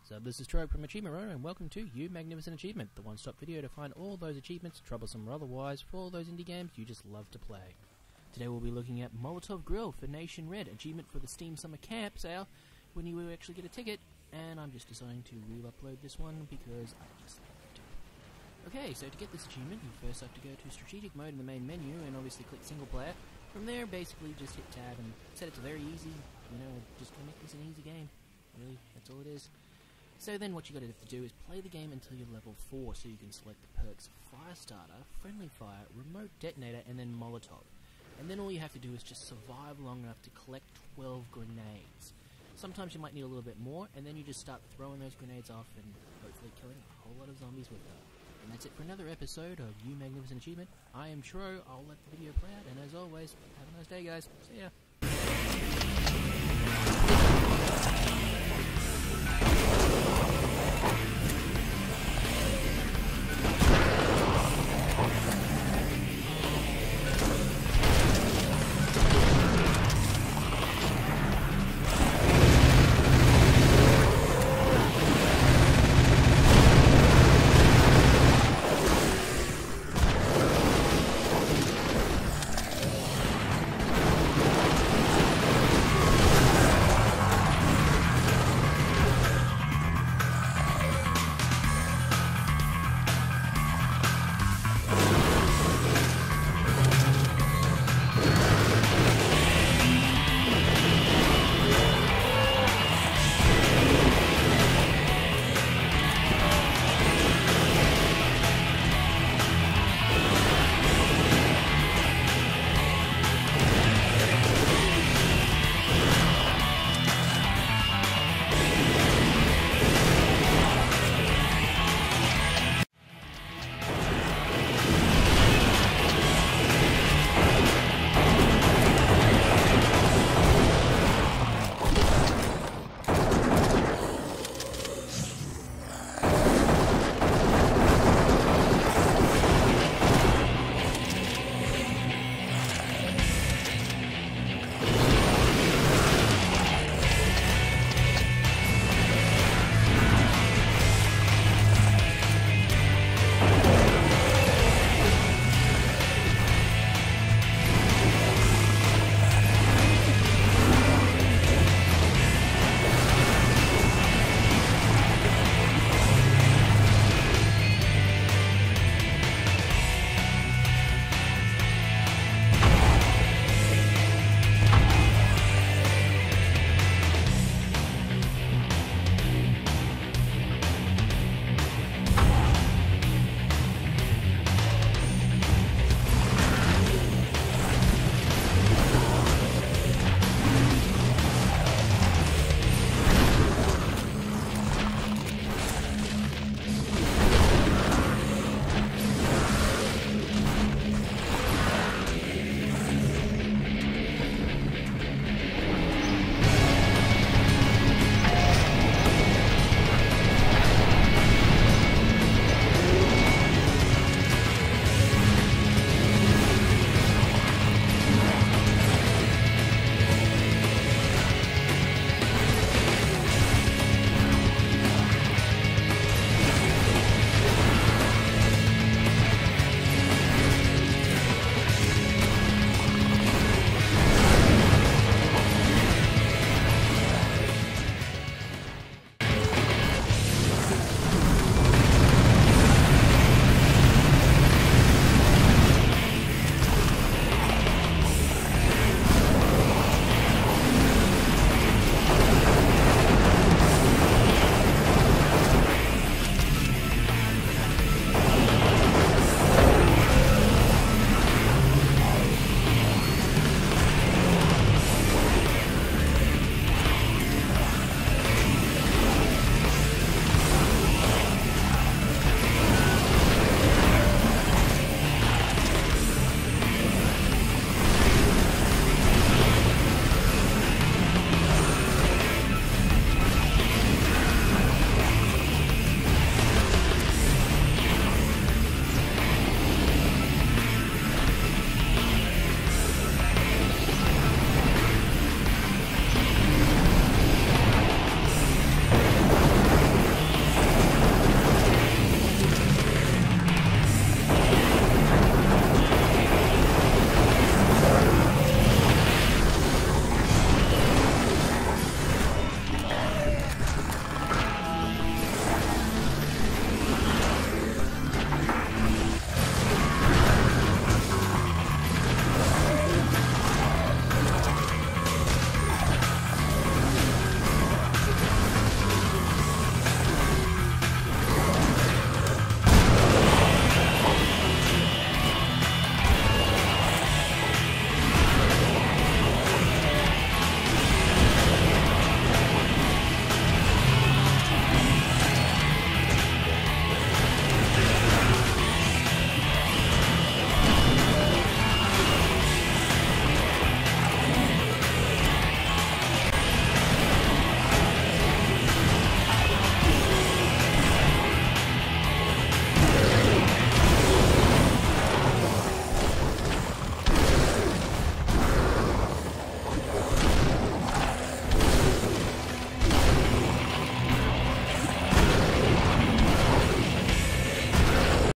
So this is Troy from Achievement Runner, and welcome to You Magnificent Achievement, the one-stop video to find all those achievements, troublesome or otherwise, for all those indie games you just love to play. Today we'll be looking at Molotov Grill for Nation Red, achievement for the Steam Summer Camp sale, when you actually get a ticket, and I'm just deciding to re-upload this one because I just like to. Okay, so to get this achievement, you first have to go to Strategic Mode in the main menu, and obviously click Single Player. From there, basically just hit Tab and set it to very easy, just to make this an easy game. Really, that's all it is. So then what you gotta have to do is play the game until you're level 4, so you can select the perks Firestarter, Friendly Fire, Remote Detonator, and then Molotov. And then all you have to do is just survive long enough to collect 12 grenades. Sometimes you might need a little bit more, and then you just start throwing those grenades off and hopefully killing a whole lot of zombies with them. And that's it for another episode of You Magnificent Achievement. I am Tro, I'll let the video play out, and as always, have a nice day guys. See ya!